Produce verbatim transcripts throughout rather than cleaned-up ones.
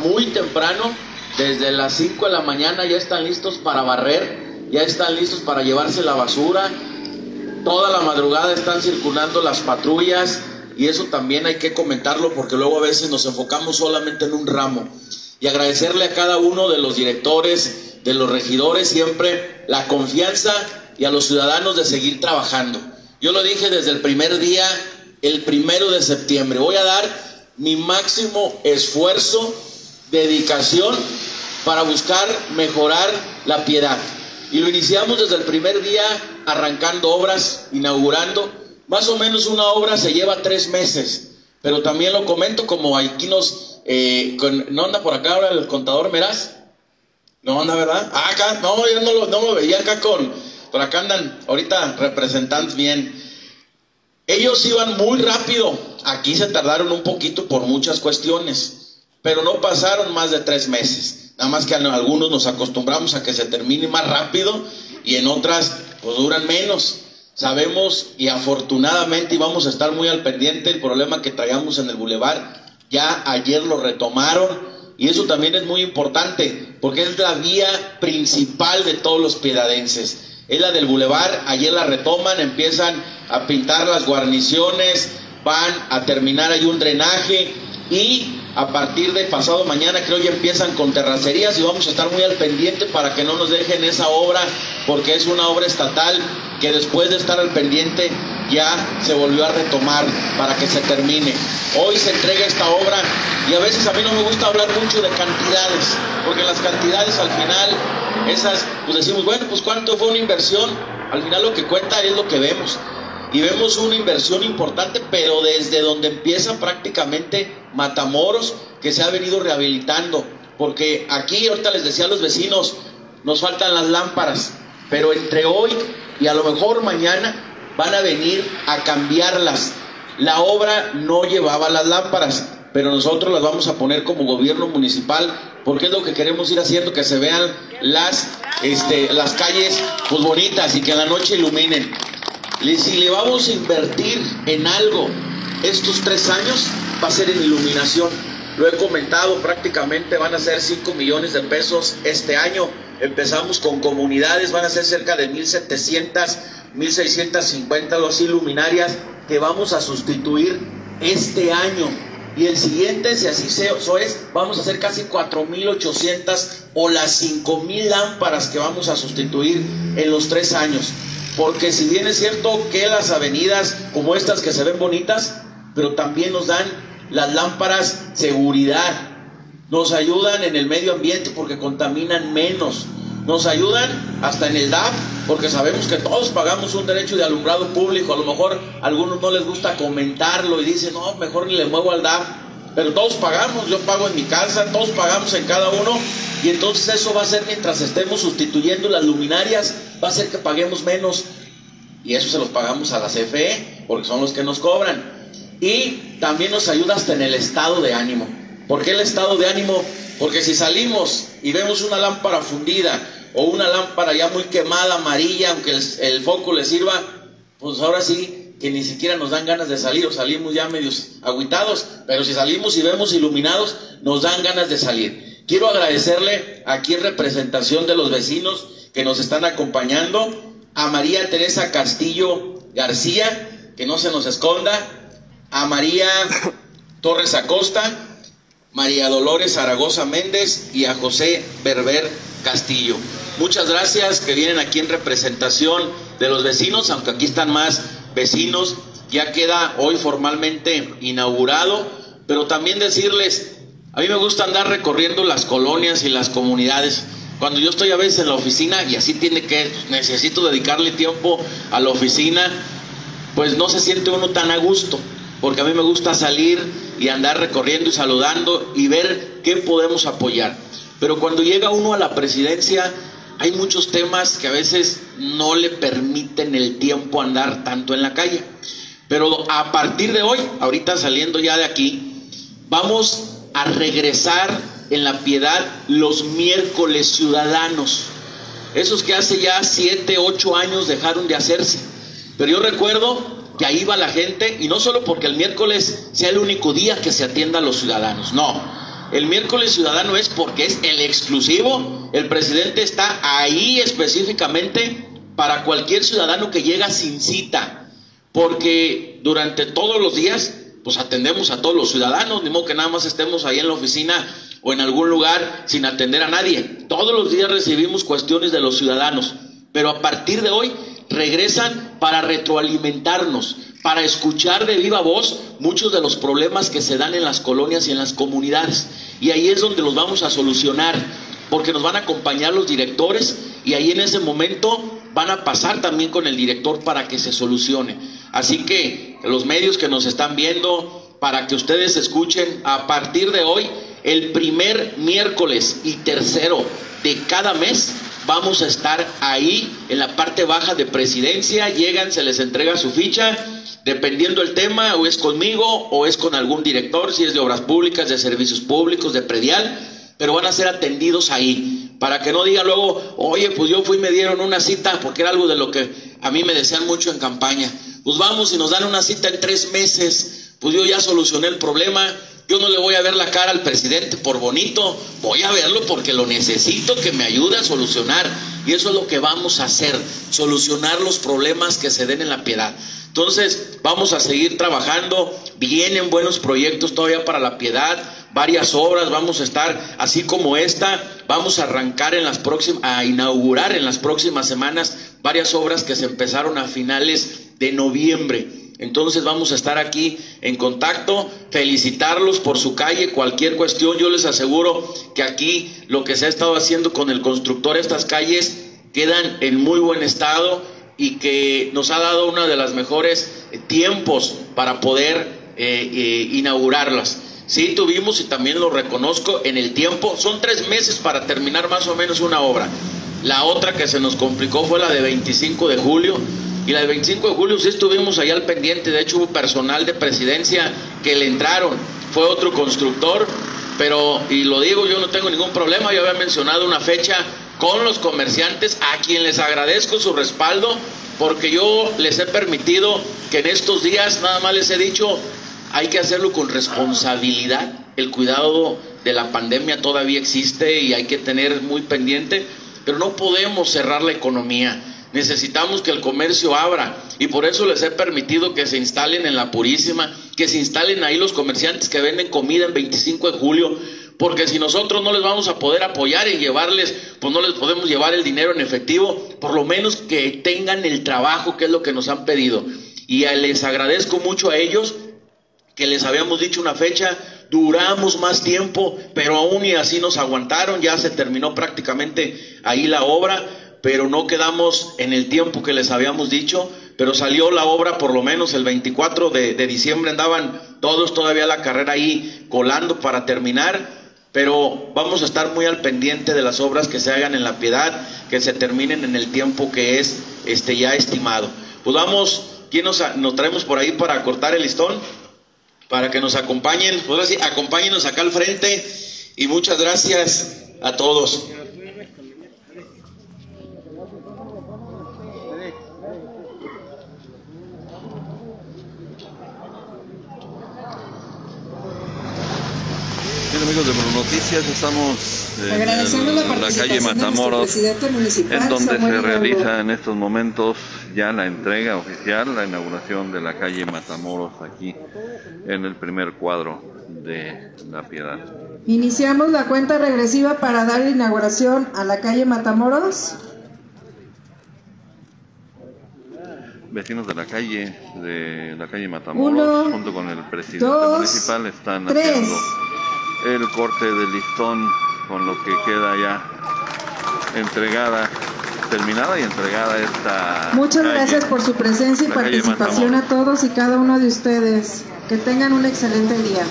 Muy temprano, desde las cinco de la mañana ya están listos para barrer, ya están listos para llevarse la basura. Toda la madrugada están circulando las patrullas y eso también hay que comentarlo porque luego a veces nos enfocamos solamente en un ramo. Y agradecerle a cada uno de los directores, de los regidores siempre la confianza y a los ciudadanos de seguir trabajando. Yo lo dije desde el primer día, el primero de septiembre, voy a dar mi máximo esfuerzo, dedicación para buscar mejorar la Piedad. Y lo iniciamos desde el primer día arrancando obras, inaugurando. Más o menos una obra se lleva tres meses, pero también lo comento como aquí nos... Eh, con, ¿no anda por acá ahora el contador Meraz? No anda, ¿verdad? Ah, acá, no, yo no lo, no lo veía acá con... Por acá andan ahorita representantes bien. Ellos iban muy rápido. Aquí se tardaron un poquito por muchas cuestiones, pero no pasaron más de tres meses. Nada más que en algunos nos acostumbramos a que se termine más rápido y en otras pues duran menos. Sabemos y afortunadamente, y vamos a estar muy al pendiente, el problema que traíamos en el bulevar, ya ayer lo retomaron y eso también es muy importante porque es la vía principal de todos los piedadenses. Es la del bulevar, ayer la retoman, empiezan a pintar las guarniciones, van a terminar ahí un drenaje y a partir de pasado mañana creo ya empiezan con terracerías y vamos a estar muy al pendiente para que no nos dejen esa obra porque es una obra estatal que después de estar al pendiente ya se volvió a retomar para que se termine. Hoy se entrega esta obra y a veces a mí no me gusta hablar mucho de cantidades porque las cantidades al final, esas pues decimos, bueno, pues cuánto fue una inversión, al final lo que cuenta es lo que vemos. Y vemos una inversión importante, pero desde donde empieza prácticamente Matamoros, que se ha venido rehabilitando. Porque aquí, ahorita les decía a los vecinos, nos faltan las lámparas, pero entre hoy y a lo mejor mañana van a venir a cambiarlas. La obra no llevaba las lámparas, pero nosotros las vamos a poner como gobierno municipal, porque es lo que queremos ir haciendo, que se vean las, este, las calles pues bonitas y que en la noche iluminen. Si le vamos a invertir en algo estos tres años, va a ser en iluminación. Lo he comentado, prácticamente van a ser cinco millones de pesos este año. Empezamos con comunidades, van a ser cerca de mil setecientas, mil seiscientas cincuenta los luminarias que vamos a sustituir este año. Y el siguiente, si así eso es, vamos a hacer casi cuatro mil ochocientas o las cinco mil lámparas que vamos a sustituir en los tres años. Porque si bien es cierto que las avenidas como estas que se ven bonitas, pero también nos dan las lámparas seguridad, nos ayudan en el medio ambiente porque contaminan menos, nos ayudan hasta en el D A P porque sabemos que todos pagamos un derecho de alumbrado público. A lo mejor a algunos no les gusta comentarlo y dicen, no, mejor ni le muevo al D A P, pero todos pagamos, yo pago en mi casa, todos pagamos en cada uno. Y entonces eso va a ser, mientras estemos sustituyendo las luminarias, va a ser que paguemos menos. Y eso se los pagamos a la C F E, porque son los que nos cobran. Y también nos ayuda hasta en el estado de ánimo. ¿Por qué el estado de ánimo? Porque si salimos y vemos una lámpara fundida, o una lámpara ya muy quemada, amarilla, aunque el, el foco le sirva, pues ahora sí que ni siquiera nos dan ganas de salir, o salimos ya medios agüitados. Pero si salimos y vemos iluminados, nos dan ganas de salir. Quiero agradecerle aquí en representación de los vecinos que nos están acompañando, a María Teresa Castillo García, que no se nos esconda, a María Torres Acosta, María Dolores Zaragoza Méndez y a José Berber Castillo. Muchas gracias que vienen aquí en representación de los vecinos, aunque aquí están más vecinos. Ya queda hoy formalmente inaugurado, pero también decirles, a mí me gusta andar recorriendo las colonias y las comunidades. Cuando yo estoy a veces en la oficina, y así tiene que, necesito dedicarle tiempo a la oficina, pues no se siente uno tan a gusto, porque a mí me gusta salir y andar recorriendo y saludando y ver qué podemos apoyar. Pero cuando llega uno a la presidencia, hay muchos temas que a veces no le permiten el tiempo andar tanto en la calle. Pero a partir de hoy, ahorita saliendo ya de aquí, vamos a regresar en La Piedad los miércoles ciudadanos, esos que hace ya siete, ocho años dejaron de hacerse. Pero yo recuerdo que ahí va la gente, y no solo porque el miércoles sea el único día que se atienda a los ciudadanos, no, El miércoles ciudadano es porque es el exclusivo. El presidente está ahí específicamente para cualquier ciudadano que llega sin cita, porque durante todos los días pues atendemos a todos los ciudadanos, ni modo que nada más estemos ahí en la oficina o en algún lugar sin atender a nadie. Todos los días recibimos cuestiones de los ciudadanos, pero a partir de hoy regresan para retroalimentarnos, para escuchar de viva voz muchos de los problemas que se dan en las colonias y en las comunidades, y ahí es donde los vamos a solucionar, porque nos van a acompañar los directores, y ahí en ese momento van a pasar también con el director para que se solucione. Así que los medios que nos están viendo, para que ustedes escuchen, a partir de hoy, el primer miércoles y tercero de cada mes, vamos a estar ahí en la parte baja de presidencia. Llegan, se les entrega su ficha, dependiendo el tema, o es conmigo o es con algún director, si es de obras públicas, de servicios públicos, de predial, pero van a ser atendidos ahí, para que no digan luego, oye, pues yo fui y me dieron una cita, porque era algo de lo que a mí me decían mucho en campaña. Pues vamos y nos dan una cita en tres meses, pues yo ya solucioné el problema. Yo no le voy a ver la cara al presidente por bonito, voy a verlo porque lo necesito, que me ayude a solucionar, y eso es lo que vamos a hacer, solucionar los problemas que se den en La Piedad. Entonces vamos a seguir trabajando, vienen buenos proyectos todavía para La Piedad, varias obras, vamos a estar así como esta, vamos a arrancar en las próximas, a inaugurar en las próximas semanas varias obras que se empezaron a finales de noviembre. Entonces vamos a estar aquí en contacto, felicitarlos por su calle, cualquier cuestión. Yo les aseguro que aquí lo que se ha estado haciendo con el constructor, estas calles quedan en muy buen estado, y que nos ha dado uno de los mejores tiempos para poder eh, eh, inaugurarlas. Sí, tuvimos, y también lo reconozco, en el tiempo, son tres meses para terminar más o menos una obra. La otra que se nos complicó fue la de veinticinco de julio, y la de veinticinco de julio sí estuvimos allá al pendiente. De hecho hubo personal de presidencia que le entraron, fue otro constructor, pero, y lo digo, yo no tengo ningún problema, yo había mencionado una fecha con los comerciantes, a quien les agradezco su respaldo, porque yo les he permitido que en estos días, nada más les he dicho, hay que hacerlo con responsabilidad. El cuidado de la pandemia todavía existe y hay que tener muy pendiente, pero no podemos cerrar la economía. Necesitamos que el comercio abra, y por eso les he permitido que se instalen en La Purísima, que se instalen ahí los comerciantes que venden comida en veinticinco de julio, porque si nosotros no les vamos a poder apoyar y llevarles, pues no les podemos llevar el dinero en efectivo, por lo menos que tengan el trabajo, que es lo que nos han pedido. Y les agradezco mucho a ellos, que les habíamos dicho una fecha, duramos más tiempo, pero aún y así nos aguantaron. Ya se terminó prácticamente ahí la obra, pero no quedamos en el tiempo que les habíamos dicho, pero salió la obra por lo menos el veinticuatro de diciembre, andaban todos todavía la carrera ahí colando para terminar, pero vamos a estar muy al pendiente de las obras que se hagan en La Piedad, que se terminen en el tiempo que es este ya estimado. Pues vamos, ¿quién nos, nos traemos por ahí para cortar el listón? Para que nos acompañen, pues así, acompáñenos acá al frente, y muchas gracias a todos. Bien, amigos de Bruno Noticias, estamos en, el, en la calle Matamoros, en donde se realiza en estos momentos ya la entrega oficial, la inauguración de la calle Matamoros, aquí en el primer cuadro de La Piedad. Iniciamos la cuenta regresiva para dar inauguración a la calle Matamoros. Vecinos de la calle, de la calle Matamoros, Uno, junto con el presidente dos, municipal, están tres. haciendo el corte del listón, con lo que queda ya entregada, terminada y entregada esta Muchas calle, gracias por su presencia y participación a todos y cada uno de ustedes. Que tengan un excelente día.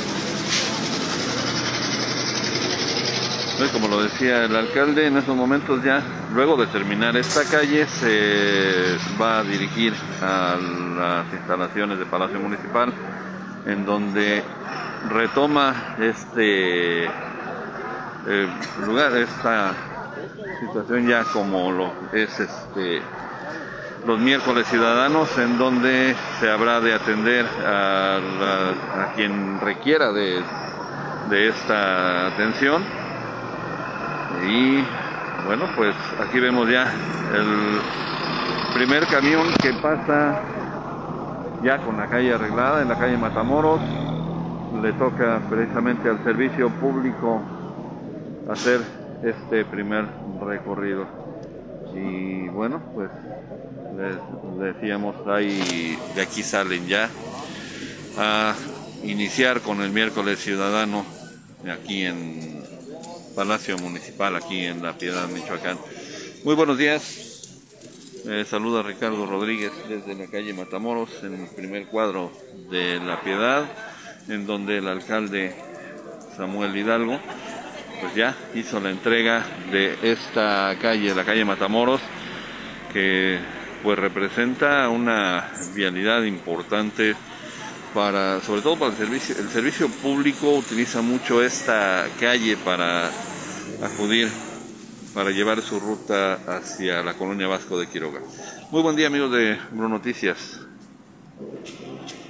Como lo decía el alcalde, en estos momentos ya, luego de terminar esta calle, se va a dirigir a las instalaciones de Palacio Municipal, en donde retoma este eh, lugar, esta situación ya como lo es este los miércoles ciudadanos, en donde se habrá de atender a, la, a quien requiera de, de esta atención. Y bueno, pues aquí vemos ya el primer camión que pasa ya con la calle arreglada en la calle Matamoros. Le toca precisamente al servicio público hacer este primer recorrido. Y bueno, pues les decíamos, ahí de aquí salen ya a iniciar con el miércoles ciudadano aquí en Palacio Municipal, aquí en La Piedad, Michoacán. Muy buenos días, eh, saluda Ricardo Rodríguez desde la calle Matamoros, en el primer cuadro de La Piedad, en donde el alcalde Samuel Hidalgo pues ya hizo la entrega de esta calle, la calle Matamoros, que pues representa una vialidad importante para, sobre todo para el servicio. El servicio público utiliza mucho esta calle para acudir, para llevar su ruta hacia la colonia Vasco de Quiroga. Muy buen día, amigos de Bru Noticias.